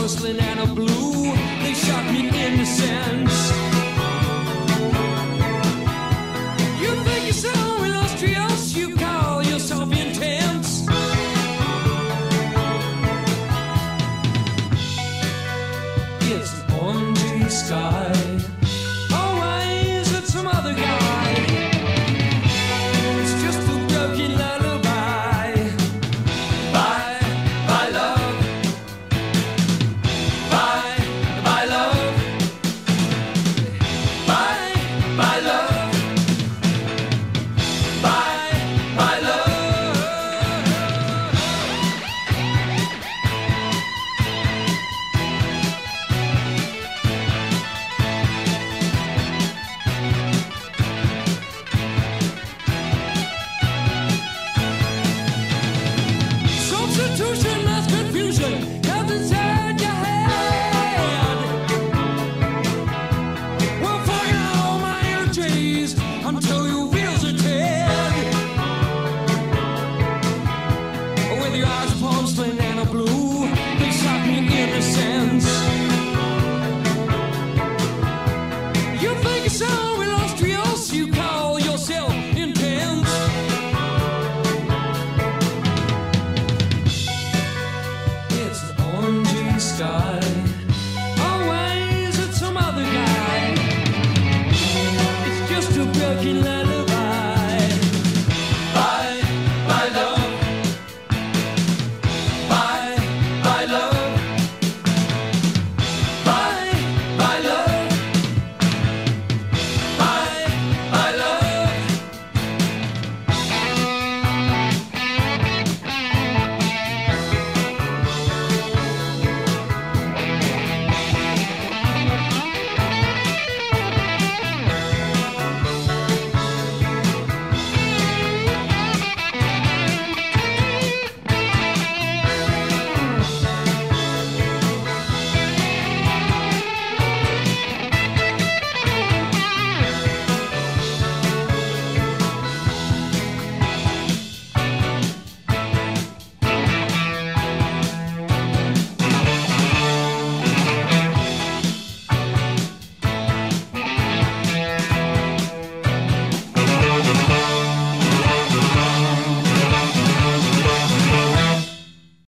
porcelain and a blue. They shot me innocence. You think you're so illustrious, you call yourself intense. It's an orangey sky. Always it's some other guy. It's just a broken lullaby. Bye, bye love. Bye, bye love. Bye, bye love. Bye, bye love. Substitution, that's confusion. Comes inside your head. Well, fucking all my energies until your wheels are dead. With your eyes of porcelain and a blue, they shot me innocence. You think you're so illustrious, you call yourself intense. It's an orangey sky. Always it's some other guy. It's just a broken letter.